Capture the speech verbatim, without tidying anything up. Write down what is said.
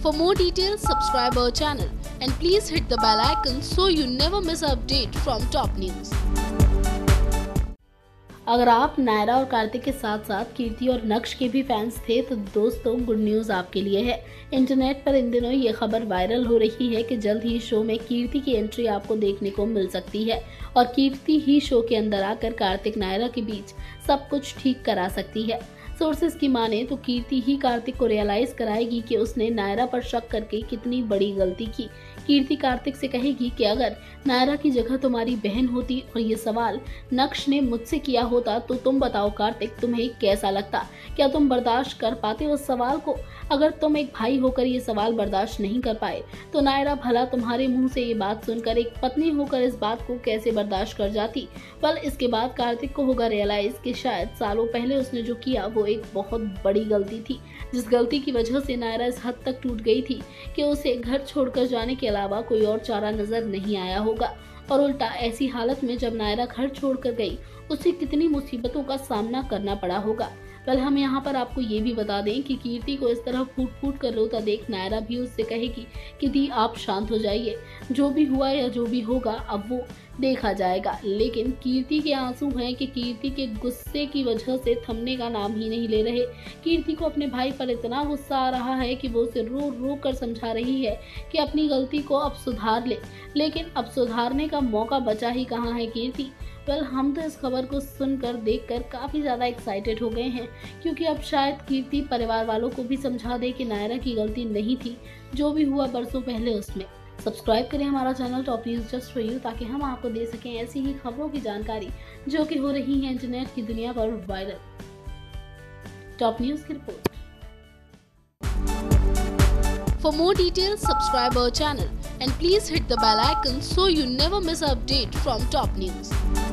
For more details, subscribe our channel and please hit the bell icon so you never miss an update from top news. अगर आप नायरा और कार्तिक के साथ साथ कीर्ति और नक्श के भी फैंस थे तो दोस्तों गुड न्यूज़ आपके लिए है। इंटरनेट पर इन दिनों ये खबर वायरल हो रही है कि जल्द ही शो में कीर्ति की एंट्री आपको देखने को मिल सकती है और कीर्ति ही शो के अंदर आकर कार्तिक नायरा के बीच सब कुछ ठीक करा सकती है। सोर्सेज की माने तो कीर्ति ही कार्तिक को रियलाइज कराएगी कि उसने नायरा पर शक करके कितनी बड़ी गलती की। कीर्ति कार्तिक से कहेगी कि अगर नायरा की जगह तुम्हारी बहन होती और ये सवाल नक्श ने मुझसे किया होता तो तुम बताओ कार्तिक, तुम्हें कैसा लगता? क्या तुम बर्दाश्त कर पाते उस सवाल को? अगर तुम एक भाई होकर ये सवाल बर्दाश्त नहीं कर पाए तो नायरा भला तुम्हारे मुंह से ये बात सुनकर एक पत्नी होकर इस बात को कैसे बर्दाश्त कर जाती? बल इसके बाद कार्तिक को होगा रियलाइज कि शायद सालों पहले उसने जो किया वो एक बहुत बड़ी गलती थी, जिस गलती की वजह से नायरा इस हद तक टूट गई थी कि उसे घर छोड़कर जाने के अलावा कोई और चारा नजर नहीं आया होगा। और उल्टा ऐसी हालत में जब नायरा घर छोड़कर गई उसे कितनी मुसीबतों का सामना करना पड़ा होगा। कल हम यहाँ पर आपको ये भी बता दें कि कीर्ति को इस तरह फूट फूट कर रोता देख नायरा भी उससे कहेगी कि दी आप शांत हो जाइए, जो भी हुआ या जो भी होगा अब वो देखा जाएगा। लेकिन कीर्ति के आंसू हैं कि कीर्ति के गुस्से की वजह से थमने का नाम ही नहीं ले रहे। कीर्ति को अपने भाई पर इतना गुस्सा आ रहा है कि वो उसे रो रो कर समझा रही है कि अपनी गलती को अब सुधार ले, लेकिन अब सुधारने का मौका बचा ही कहाँ है कीर्ति। वेल हम तो इस खबर को सुनकर देखकर काफ़ी ज़्यादा एक्साइटेड हो गए हैं, क्योंकि अब शायद कीर्ति परिवार वालों को भी समझा दे कि नायरा की गलती नहीं थी, जो भी हुआ बरसों पहले उसमें। सब्सक्राइब करें हमारा channel top news just for you, ताकि हम आपको दे सकें ऐसी ही खबरों की जानकारी जो कि हो रही है इंटरनेट की दुनिया पर वायरल। टॉप न्यूज़ की report. For more details, subscribe our channel and please hit the bell icon so you never miss an update from top news.